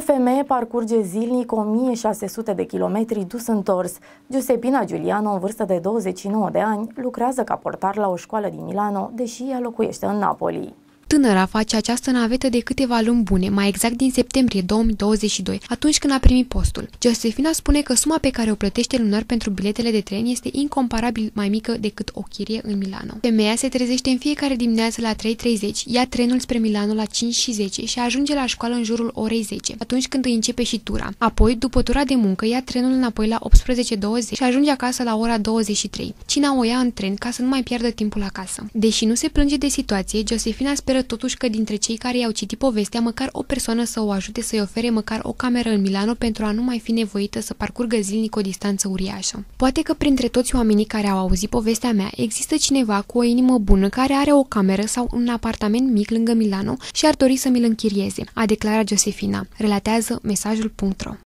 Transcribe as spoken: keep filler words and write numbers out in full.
femeie parcurge zilnic o mie șase sute de kilometri dus-întors. Giuseppina Giuliano, în vârstă de douăzeci și nouă de ani, lucrează ca portar la o școală din Milano, deși ea locuiește în Napoli. Tânăra face această navetă de câteva luni bune, mai exact din septembrie două mii douăzeci și doi, atunci când a primit postul. Josefina spune că suma pe care o plătește lunar pentru biletele de tren este incomparabil mai mică decât o chirie în Milano. Femeia se trezește în fiecare dimineață la trei treizeci, ia trenul spre Milano la cinci și zece și ajunge la școală în jurul orei zece, atunci când îi începe și tura. Apoi, după tura de muncă, ia trenul înapoi la optsprezece douăzeci și ajunge acasă la ora douăzeci și trei. Cina o ia în tren ca să nu mai piardă timpul acasă. Deși nu se plânge de situație, Josefina speră totuși că dintre cei care i-au citit povestea, măcar o persoană să o ajute să-i ofere măcar o cameră în Milano pentru a nu mai fi nevoită să parcurgă zilnic o distanță uriașă. Poate că printre toți oamenii care au auzit povestea mea există cineva cu o inimă bună care are o cameră sau un apartament mic lângă Milano și ar dori să mi-l închirieze, a declarat Josefina, relatează mesajul punct ro.